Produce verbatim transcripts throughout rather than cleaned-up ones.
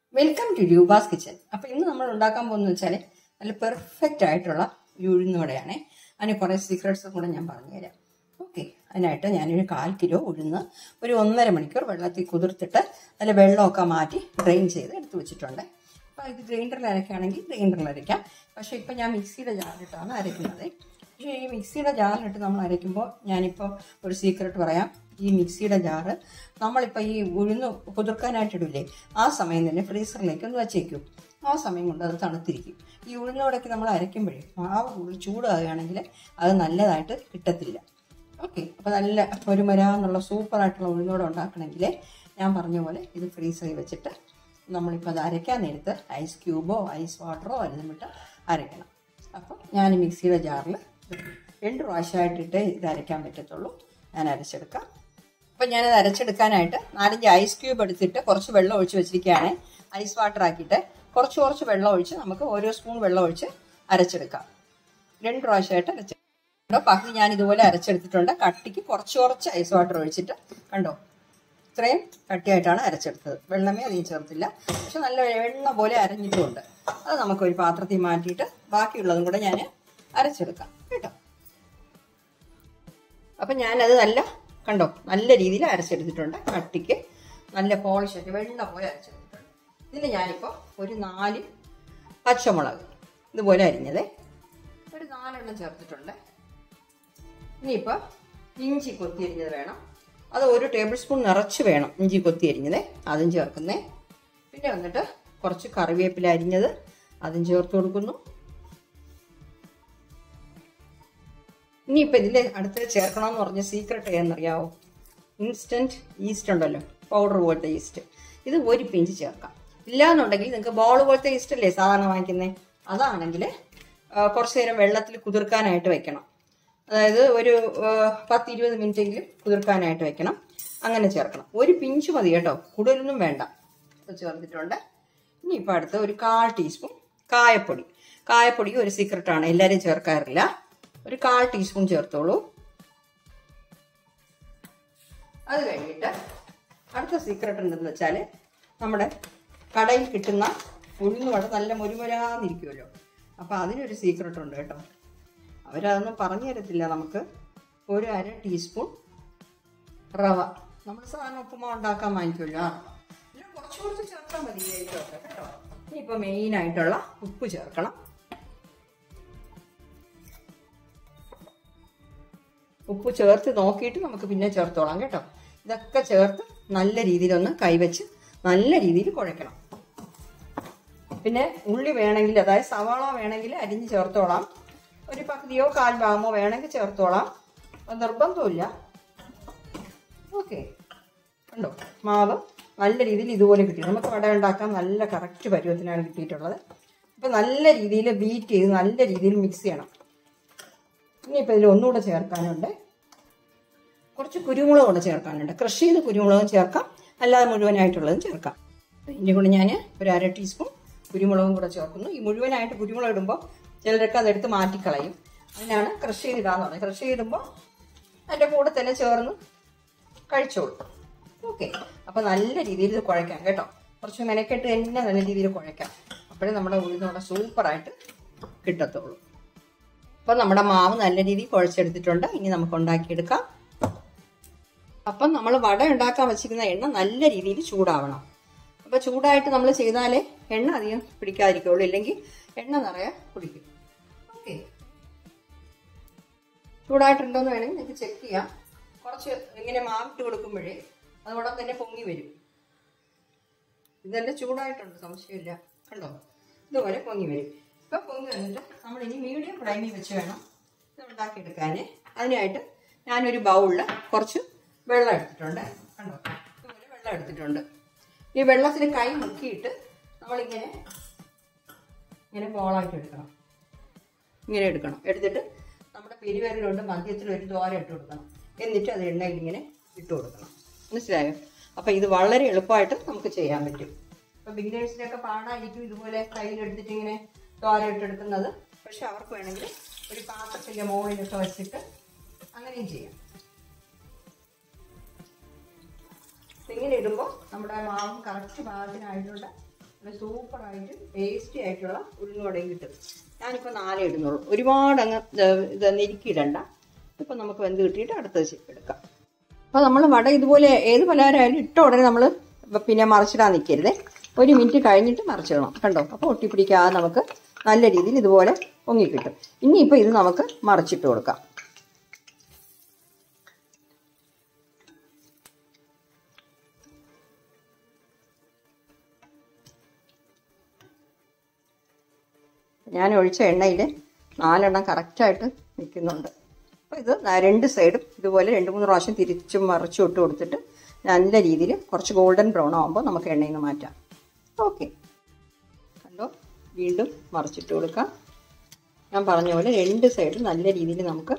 Welcome to Roopa's kitchen. അപ്പോൾ ഇന്ന് നമ്മൾ ഉണ്ടാക്കാൻ പോകുന്നത് വെച്ചാൽ നല്ല പെർഫെക്റ്റ് ആയിട്ടുള്ള ഒരു ഉഴുന്നുവടയാണ്. അതിന് കുറേ സീക്രട്സും കൂടെ ഞാൻ പറഞ്ഞുതരാം. ഓക്കെ, അതിനായിട്ട് ഞാനൊരു കാൽ കിലോ ഉഴുന്ന് ഒരു ഒന്നര മണിക്കൂർ വെള്ളത്തിൽ കുതിർത്തിട്ട് നല്ല വെള്ളമൊക്കെ മാറ്റി ഡ്രെയിൻ ചെയ്ത് എടുത്ത് വെച്ചിട്ടുണ്ട്. അപ്പോൾ ഇത് ഗ്രൈൻഡറിൽ അരയ്ക്കുകയാണെങ്കിൽ ഗ്രൈൻഡറിൽ അരയ്ക്കാം. പക്ഷേ ഇപ്പം ഞാൻ മിക്സിയുടെ ജാറിലിട്ടാണ് അരയ്ക്കുന്നത്. പക്ഷേ ഈ മിക്സിയുടെ ജാറിലിട്ട് നമ്മൾ അരയ്ക്കുമ്പോൾ ഞാനിപ്പോൾ ഒരു സീക്രട്ട് പറയാം. ഈ മിക്സിയുടെ ജാറ് നമ്മളിപ്പോൾ ഈ ഉഴുന്ന് കുതിർക്കാനായിട്ടിടില്ലേ, ആ സമയം തന്നെ ഫ്രീസറിലേക്ക് ഒന്ന് വച്ചേക്കും. ആ സമയം കൊണ്ട് അത് തണുത്തിരിക്കും. ഈ ഉഴുന്നോടൊക്കെ നമ്മൾ അരയ്ക്കുമ്പോഴേ മാവ് കൂടുതൽ ചൂടാകുകയാണെങ്കിൽ അത് നല്ലതായിട്ട് കിട്ടത്തില്ല. ഓക്കെ, അപ്പോൾ നല്ല ഒരു മരാന്നുള്ള സൂപ്പറായിട്ടുള്ള ഉഴുന്നോടെ ഉണ്ടാക്കണമെങ്കിൽ ഞാൻ പറഞ്ഞ പോലെ ഇത് ഫ്രീസറിൽ വെച്ചിട്ട് നമ്മളിപ്പോൾ അത് അരയ്ക്കാൻ നേരത്ത് ഐസ് ക്യൂബോ ഐസ് വാട്ടറോ എല്ലാം വിട്ട് അരയ്ക്കണം. അപ്പോൾ ഞാൻ മിക്സിയുടെ ജാറിൽ രണ്ട് പ്രാവശ്യമായിട്ടിട്ട് ഇത് അരയ്ക്കാൻ പറ്റത്തുള്ളൂ. ഞാൻ അരച്ചെടുക്കാം. അപ്പം ഞാനത് അരച്ചെടുക്കാനായിട്ട് നാലഞ്ച് ഐസ് ക്യൂബ് എടുത്തിട്ട് കുറച്ച് വെള്ളം ഒഴിച്ച് വെച്ചിരിക്കുകയാണ്. ഐസ് വാട്ടർ ആക്കിയിട്ട് കുറച്ച് കുറച്ച് വെള്ളം ഒഴിച്ച് നമുക്ക് ഓരോ സ്പൂൺ വെള്ളം ഒഴിച്ച് അരച്ചെടുക്കാം. രണ്ട് പ്രാവശ്യമായിട്ട് അരച്ചെടുക്കണ്ടോ. പകുതി ഞാൻ ഇതുപോലെ അരച്ചെടുത്തിട്ടുണ്ട്. കട്ടിക്ക് കുറച്ച് കുറച്ച് ഐസ് വാട്ടർ ഒഴിച്ചിട്ട് കണ്ടോ, ഇത്രയും കട്ടിയായിട്ടാണ് അരച്ചെടുത്തത്. വെള്ളമേ അധികം ചേർത്തില്ല. പക്ഷെ നല്ല വെണ്ണ പോലെ അരഞ്ഞിട്ടുമുണ്ട്. അത് നമുക്കൊരു പാത്രത്തിൽ മാറ്റിയിട്ട് ബാക്കിയുള്ളതും കൂടെ ഞാൻ അരച്ചെടുക്കാം കേട്ടോ. അപ്പം ഞാനത് നല്ല കണ്ടോ നല്ല രീതിയിൽ അരച്ചെടുത്തിട്ടുണ്ട്. കട്ടിക്ക് നല്ല പോളിഷായിട്ട് വെണ്ണ പോലെ അരച്ചെടുത്തിട്ടുണ്ട്. ഇതിൽ ഞാനിപ്പോൾ ഒരു നാല് പച്ചമുളക് ഇതുപോലെ അരിഞ്ഞത് ഒരു നാലെണ്ണം ചേർത്തിട്ടുണ്ട്. ഇനിയിപ്പോൾ ഇഞ്ചി കൊത്തി അരിഞ്ഞത് വേണം. അത് ഒരു ടേബിൾ സ്പൂൺ നിറച്ച് വേണം ഇഞ്ചി കൊത്തി അരിഞ്ഞത്, അതും ചേർക്കുന്നേ. പിന്നെ വന്നിട്ട് കുറച്ച് കറിവേപ്പില അരിഞ്ഞത് അതും ചേർത്ത് കൊടുക്കുന്നു. ഇനിയിപ്പോൾ ഇതിൽ അടുത്ത് ചേർക്കണമെന്ന് പറഞ്ഞ സീക്രട്ട് ഏതെന്നറിയാവോ? ഇൻസ്റ്റൻറ്റ് ഈസ്റ്റ് ഉണ്ടല്ലോ, പൗഡർ പോലത്തെ ഈസ്റ്റ്. ഇത് ഒരു പിഞ്ച് ചേർക്കാം. ഇല്ലയെന്നുണ്ടെങ്കിൽ നിങ്ങൾക്ക് ബോൾ പോലത്തെ ഈസ്റ്റ് അല്ലേ സാധാരണ വാങ്ങിക്കുന്നത്, അതാണെങ്കിൽ കുറച്ച് നേരം വെള്ളത്തിൽ കുതിർക്കാനായിട്ട് വെക്കണം. അതായത് ഒരു പത്ത് ഇരുപത് മിനിറ്റെങ്കിലും കുതിർക്കാനായിട്ട് വെക്കണം. അങ്ങനെ ചേർക്കണം. ഒരു പിഞ്ച് മതി കേട്ടോ, കൂടുതലൊന്നും വേണ്ട. അത് ചേർത്തിട്ടുണ്ട്. ഇനിയിപ്പോൾ അടുത്ത് ഒരു കാൽ ടീസ്പൂൺ കായപ്പൊടി. കായപ്പൊടി ഒരു സീക്രട്ടാണ്, എല്ലാവരും ചേർക്കാറില്ല. ഒരു കാൽ ടീസ്പൂൺ ചേർത്തോളൂ. അത് കഴിഞ്ഞിട്ട് അടുത്ത സീക്രട്ട് എന്തെന്ന് വെച്ചാൽ നമ്മുടെ കടയിൽ കിട്ടുന്ന ഉഴുന്നുവട നല്ല മുരുമുരാന്നിരിക്കുമല്ലോ. അപ്പോൾ അതിനൊരു സീക്രട്ട് ഉണ്ട് കേട്ടോ. അവരതൊന്നും പറഞ്ഞു തരത്തില്ല നമുക്ക്. ഒരു അര ടീസ്പൂൺ റവ, നമ്മൾ സാധാരണ ഉപ്പുമാവ് ഉണ്ടാക്കാൻ വാങ്ങിക്കുമല്ലോ, ആ റവ കുറച്ച് കുറച്ച് ചേർത്താൽ മതി കേട്ടോ. ഇനിയിപ്പോൾ മെയിനായിട്ടുള്ള ഉപ്പ് ചേർക്കണം. ഉപ്പ് ചേർത്ത് നോക്കിയിട്ട് നമുക്ക് പിന്നെ ചേർത്തോളാം കേട്ടോ. ഇതൊക്കെ ചേർത്ത് നല്ല രീതിയിലൊന്ന് കൈവച്ച് നല്ല രീതിയിൽ കുഴയ്ക്കണം. പിന്നെ ഉള്ളി വേണമെങ്കിൽ, അതായത് സവാള വേണമെങ്കിൽ അരിഞ്ഞ് ചേർത്തോളാം. ഒരു പകുതിയോ കാൽ ഭാഗമോ വേണമെങ്കിൽ ചേർത്തോളാം, നിർബന്ധമില്ല. ഓക്കെ, കണ്ടോ മാവ് നല്ല രീതിയിൽ ഇതുപോലെ കിട്ടി. നമുക്ക് വട ഉണ്ടാക്കാൻ നല്ല കറക്റ്റ് പരുവത്തിനാണ് കിട്ടിയിട്ടുള്ളത്. അപ്പം നല്ല രീതിയിൽ ബീറ്റ് ചെയ്ത് നല്ല രീതിയിൽ മിക്സ് ചെയ്യണം. ഇനിയിപ്പോൾ ഇതിൽ ഒന്നുകൂടെ ചേർക്കാനുണ്ട്. കുറച്ച് കുരുമുളക് കൂടെ ചേർക്കാനുണ്ട്. ക്രഷ് ചെയ്ത് കുരുമുളകും ചേർക്കാം, അല്ലാതെ മുഴുവനായിട്ടുള്ളതും ചേർക്കാം. ഇതിൻ്റെ കൂടെ ഞാൻ ഒരു അര ടീസ്പൂൺ കുരുമുളകും കൂടെ ചേർക്കുന്നു. ഈ മുഴുവനായിട്ട് കുരുമുളക് ഇടുമ്പോൾ ചിലരൊക്കെ അതെടുത്ത് മാറ്റിക്കളയും. അതിനാണ് ക്രഷ് ചെയ്തിടാന്ന് പറയുന്നത്. ക്രഷ് ചെയ്തിടുമ്പോൾ അതിൻ്റെ കൂടെ തന്നെ ചേർന്ന് കഴിച്ചോളൂ. ഓക്കെ, അപ്പോൾ നല്ല രീതിയിൽ ഇത് കുഴയ്ക്കാം കേട്ടോ. കുറച്ച് മെനക്കെട്ട് തന്നെ നല്ല രീതിയിൽ കുഴയ്ക്കാം. അപ്പോഴേ നമ്മുടെ ഉഴുന്നോടെ സൂപ്പറായിട്ട് കിട്ടത്തുള്ളൂ. അപ്പം നമ്മുടെ മാവ് നല്ല രീതിയിൽ കുഴച്ചെടുത്തിട്ടുണ്ട്. ഇനി നമുക്ക് ഉണ്ടാക്കിയെടുക്കാം. അപ്പം നമ്മൾ വട ഉണ്ടാക്കാൻ വെച്ചിരിക്കുന്ന എണ്ണ നല്ല രീതിയിൽ ചൂടാവണം. അപ്പോൾ ചൂടായിട്ട് നമ്മൾ ചെയ്താലേ എണ്ണ അധികം പിടിക്കാതിരിക്കുള്ളൂ, ഇല്ലെങ്കിൽ എണ്ണ നിറയെ പിടിക്കും. ഓക്കെ, ചൂടായിട്ടുണ്ടോയെന്ന് വേണമെങ്കിൽ നിങ്ങൾക്ക് ചെക്ക് ചെയ്യാം. കുറച്ച് ഇങ്ങനെ മാവിട്ട് കൊടുക്കുമ്പോഴേ അതോടെ തന്നെ പൊങ്ങി വരും. ഇതെല്ലാം ചൂടായിട്ടുണ്ട്, സംശയമില്ല. കണ്ടോ, ഇതുപോലെ പൊങ്ങി വരും. ഇപ്പം പൊങ്ങി വന്നിട്ട് നമ്മൾ ഇനി മീഡിയം ഫ്ലെയിമിൽ വെച്ച് വേണം ഇത് ഉണ്ടാക്കിയെടുക്കാൻ. അതിനായിട്ട് ഞാനൊരു ബൗളിൽ കുറച്ച് വെള്ളം എടുത്തിട്ടുണ്ട്. കണ്ടോ, ഇതുപോലെ വെള്ളം എടുത്തിട്ടുണ്ട്. ഈ വെള്ളത്തിൽ കൈ മുക്കിയിട്ട് നമ്മളിങ്ങനെ ഇങ്ങനെ ബോളായിട്ട് എടുക്കണം. ഇങ്ങനെ എടുക്കണം. എടുത്തിട്ട് നമ്മുടെ പെരുവിരലുകൊണ്ട് മധ്യത്തിൽ ഒരു ദ്വാരം ഇട്ട് കൊടുക്കണം. എന്നിട്ട് അത് എണ്ണയിൽ ഇങ്ങനെ ഇട്ട് കൊടുക്കണം. മനസ്സിലായോ? അപ്പം ഇത് വളരെ എളുപ്പമായിട്ട് നമുക്ക് ചെയ്യാൻ പറ്റും. ഇപ്പം ബിഗിനേഴ്സിനൊക്കെ പാടായിരിക്കും ഇതുപോലെ കയ്യിലെടുത്തിട്ട് ഇങ്ങനെ ദ്വാരം ഇട്ടെടുക്കുന്നത്. പക്ഷെ അവർക്ക് വേണമെങ്കിൽ ഒരു പാത്രത്തിൻ്റെ മുകളിലൊക്കെ വെച്ചിട്ട് അങ്ങനെയും ചെയ്യാം. ഇങ്ങനെ ഇടുമ്പോൾ നമ്മുടെ മാവും കറക്റ്റ് പാകത്തിനായിട്ടുണ്ട്. സൂപ്പറായിട്ട് ടേസ്റ്റി ആയിട്ടുള്ള ഉഴുന്നുവടയും കിട്ടും. ഞാനിപ്പോൾ നാലേ ഇടുന്നുള്ളൂ, ഒരുപാട് അങ്ങ് ഇത് നെരുക്കിയിടണ്ട. ഇപ്പം നമുക്ക് വെന്ത് കിട്ടിയിട്ട് അടുത്തത് എടുക്കാം. അപ്പോൾ നമ്മൾ വട ഇതുപോലെ ഏത് പലഹാരമായാലും ഇട്ട ഉടനെ നമ്മൾ പിന്നെ മറിച്ചിടാൻ നിൽക്കരുതേ. ഒരു മിനിറ്റ് കഴിഞ്ഞിട്ട് മറിച്ചിടണം. കണ്ടോ? അപ്പോൾ ഒട്ടിപ്പിടിക്കാതെ നമുക്ക് നല്ല രീതിയിൽ ഇതുപോലെ പൊങ്ങിക്കിട്ടും. ഇനിയിപ്പോൾ ഇത് നമുക്ക് മറിച്ചിട്ട് കൊടുക്കാം. ഞാൻ ഒഴിച്ച എണ്ണയിൽ നാലെണ്ണം കറക്റ്റായിട്ട് നിൽക്കുന്നുണ്ട്. അപ്പോൾ ഇത് രണ്ട് സൈഡും ഇതുപോലെ രണ്ട് മൂന്ന് പ്രാവശ്യം തിരിച്ചും മറിച്ചും ഇട്ട് കൊടുത്തിട്ട് നല്ല രീതിയിൽ കുറച്ച് ഗോൾഡൻ ബ്രൗൺ ആകുമ്പോൾ നമുക്ക് എണ്ണയിൽ നിന്ന് മാറ്റാം. ഓക്കെ, കണ്ടോ? വീണ്ടും മറിച്ചിട്ട് കൊടുക്കാം. ഞാൻ പറഞ്ഞ പോലെ രണ്ട് സൈഡും നല്ല രീതിയിൽ നമുക്ക്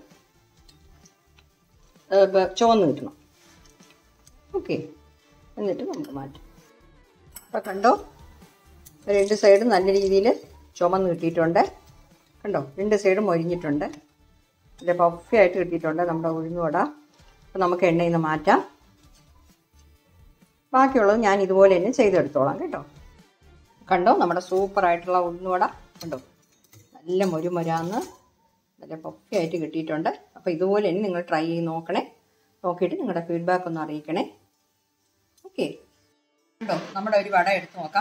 ചുവന്ന് കിട്ടണം. ഓക്കെ, എന്നിട്ട് നമുക്ക് മാറ്റാം. അപ്പോൾ കണ്ടോ, രണ്ട് സൈഡും നല്ല രീതിയിൽ ചുമന്ന് കിട്ടിയിട്ടുണ്ട്. കണ്ടോ? രണ്ട് സൈഡും മൊരിഞ്ഞിട്ടുണ്ട്. നല്ല പഫിയായിട്ട് കിട്ടിയിട്ടുണ്ട് നമ്മുടെ ഉഴുന്നുവട. അപ്പോൾ നമുക്ക് എണ്ണയിൽ നിന്ന് മാറ്റാം. ബാക്കിയുള്ളത് ഞാൻ ഇതുപോലെ തന്നെ ചെയ്തെടുത്തോളാം കേട്ടോ. കണ്ടോ? നമ്മുടെ സൂപ്പറായിട്ടുള്ള ഉഴുന്നുവട കണ്ടോ? നല്ല മൊരുമൊരാന്ന് നല്ല പഫിയായിട്ട് കിട്ടിയിട്ടുണ്ട്. അപ്പോൾ ഇതുപോലെ തന്നെ നിങ്ങൾ ട്രൈ ചെയ്ത് നോക്കണേ. നോക്കിയിട്ട് നിങ്ങളുടെ ഫീഡ്ബാക്ക് ഒന്ന് അറിയിക്കണേ. ഓക്കെ, കണ്ടോ? നമ്മുടെ ഒരു വട എടുത്ത് നോക്കാം.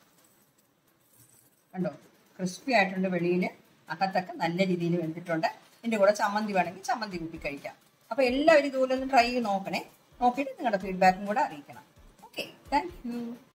കണ്ടോ? ക്രിസ്പി ആയിട്ടുണ്ട് വെളിയിൽ, അകത്തൊക്കെ നല്ല രീതിയിൽ വെന്തിട്ടുണ്ട്. ഇതിൻ്റെ കൂടെ ചമ്മന്തി വേണമെങ്കിൽ ചമ്മന്തി കൂട്ടി കഴിക്കാം. അപ്പോൾ എല്ലാവരും ഇതുപോലെ ഒന്ന് ട്രൈ ചെയ്ത് നോക്കണേ. നോക്കിയിട്ട് നിങ്ങളുടെ ഫീഡ്ബാക്കും കൂടെ അറിയിക്കണം. Okay, thank U.